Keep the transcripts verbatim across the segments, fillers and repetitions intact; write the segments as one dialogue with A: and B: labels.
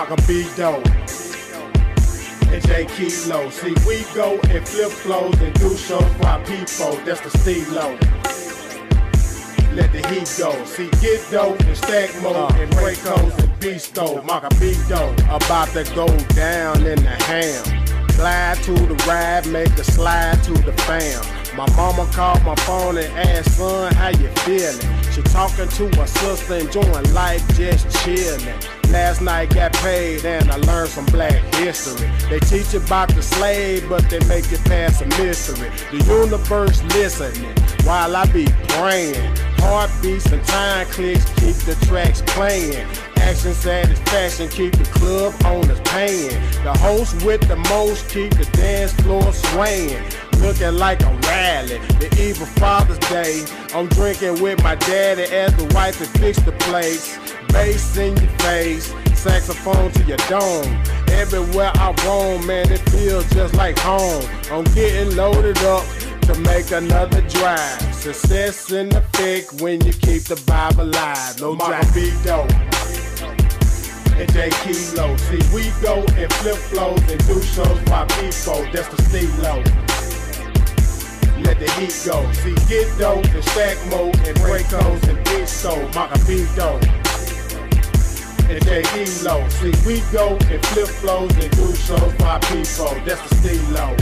A: Mocca beat dope. And J Kilo. See, we go and flip flows and do shows for our people. That's the stilo. Let the heat go. See, get dope and stack mode uh, and break codes and beast dope. Mocca beat dope. About to go down in the ham. Glide to the ride, make a slide to the fam. My mama called my phone and asked, son, how you feeling? She talking to her sister, enjoying life, just chilling. Last night got paid and I learned some black history. They teach about the slave, but they make it past a mystery. The universe listening while I be praying. Heartbeats and time clicks keep the tracks playing. Action satisfaction keep the club owners paying. The host with the most keep the dance floor swaying. Looking like a rally, the eve of Father's Day. I'm drinking with my daddy as the wife and fix the plates. Bass in your face, saxophone to your dome. Everywhere I roam, man, it feels just like home. I'm getting loaded up to make another drive. Success in effect when you keep the vibe alive. No Mocca beat dope. And J Kilo. See, we go and flip flows and do shows for our people. That's the stilo. Let the heat go. See, get dope and stack mode and break codes and beat stove. Mocca beat dope. And J Kilo. See, we go and flip flows and do shows for our people. That's the stilo.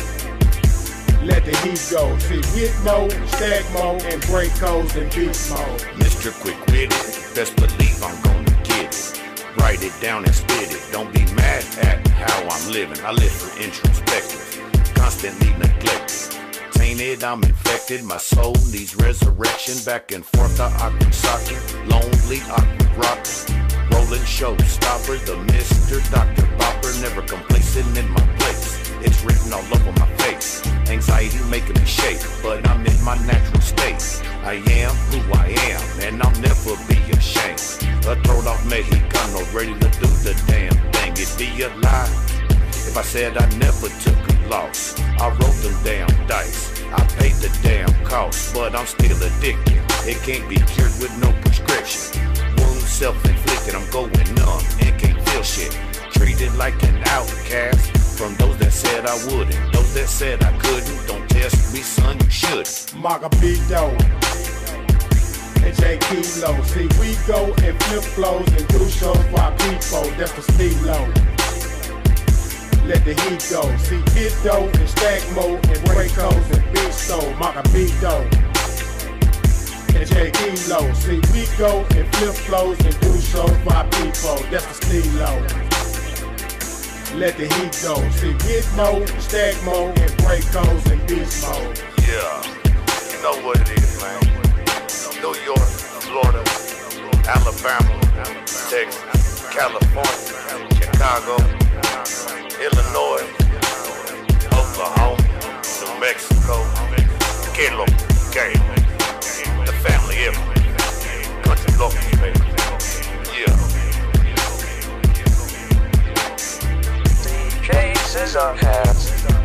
A: Let the heat go. See, get mode, stack mode, and break codes and beat mode.
B: Mister Quick Witted, best believe I'm gonna get it. Write it down and spit it. Don't be mad at how I'm living. I live for introspective, constantly neglected. Tainted, I'm infected. My soul needs resurrection. Back and forth, I awkward socket. Lonely, awkward rocker. Rolling showstopper. The Mister Doctor Bopper. Never complacent in my place. It's written all over my face. Anxiety making me shake, but I'm in my natural state. I am who I am, and I'll never be ashamed. A throat off Mexicano, ready to do the damn thing. It'd be a lie if I said I never took a loss. I rolled them damn dice, I paid the damn cost, but I'm still addicted. It can't be cured with no prescription. Wound self-inflicted, I'm going numb and can't feel shit. Treated like an outcast from those that said I wouldn't, those that said I couldn't. Don't test me, son, you should.
A: Mocca beat dope. And J Kilo. See, we go and flip flows and do shows for our people. That's the stilo. Let the heat go. See, get dope and stack mode and break codes and beat stove. Mocca beat dope. And J Kilo. See, we go and flip flows and do shows for our people. That's the stilo. Let the heat go. See, get mode, stack mode, and break codes and beast mode.
B: Yeah, you know what it is, man. New York, Florida, Alabama, Texas, California, Chicago, Illinois, Oklahoma, New Mexico, Kilo, Game, the family ever, country local, baby. Yeah.
C: Siza, Hanz.